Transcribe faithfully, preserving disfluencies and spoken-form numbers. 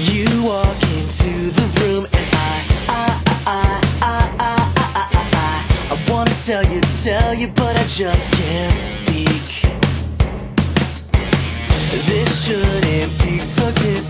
You walk into the room and I, I, I, I, I, I, I, I, I wanna tell you, tell you, but I just can't speak. This shouldn't be so difficult.